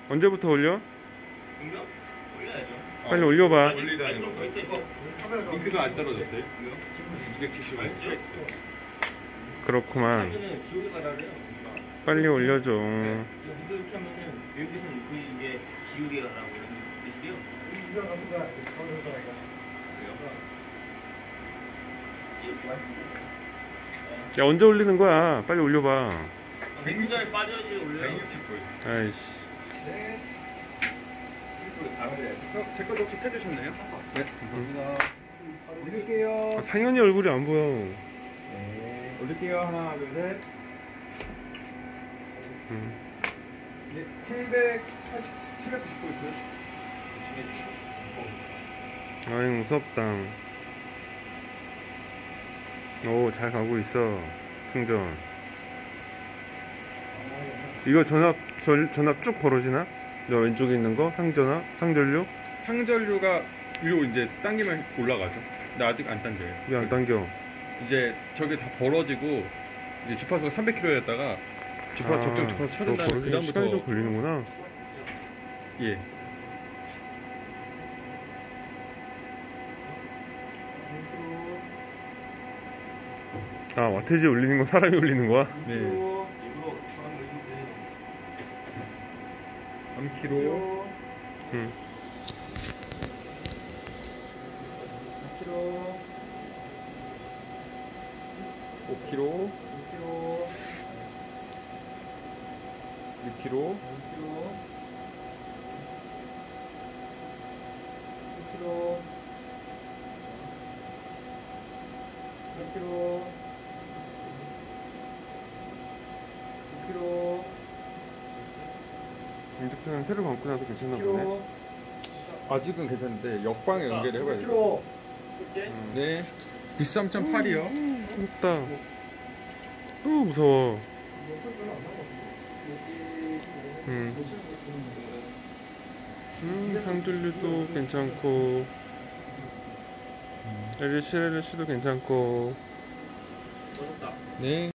언제부터 올려? 중요? 올려야죠. 빨리 올려봐. 올리다는 거. 링크가 안 떨어졌어요? 270만 치가 있어요. 그렇구만. 하면은 지옥에 가라래요. 빨리 올려줘. 이거 이렇게 하면은 여기서는 이게 지옥에 가라고 이런 뜻이요. 야, 언제 올리는 거야? 빨리 올려봐. 160에 빠져야지 올려요. 160포인트. 아이씨. 네. 제 것도 혹시 켜주셨나요? 네, 감사합니다. 올릴게요. 상현이 얼굴이 안 보여. 네, 올릴게요. 하나, 둘, 셋. 네, 790포인트. 아이, 무섭다. 오, 잘 가고 있어. 충전. 이거 전압 쭉 벌어지나? 저 왼쪽에 있는 거? 상전류? 상전류가 위로 이제 당기면 올라가죠. 근데 아직 안 당겨요. 왜 안 당겨? 이제 저게 다 벌어지고 이제 주파수가 300km였다가 주파수 적정 주파수 찾은 다음에 그 다음부터 시간이 좀 걸리는구나. 예. 아, 와테지 올리는 건 사람이 올리는 거야? 네. 3kg. 응. 5kg. 6kg. 6kg. 인터페는 새로 감고 나서 괜찮나 보네. 아직은 괜찮은데 역방에 연결을 해봐야 돼요. 네. 93.8이요. 무섭다. 무서워. 상전류도 괜찮고, LC도 괜찮고. 네.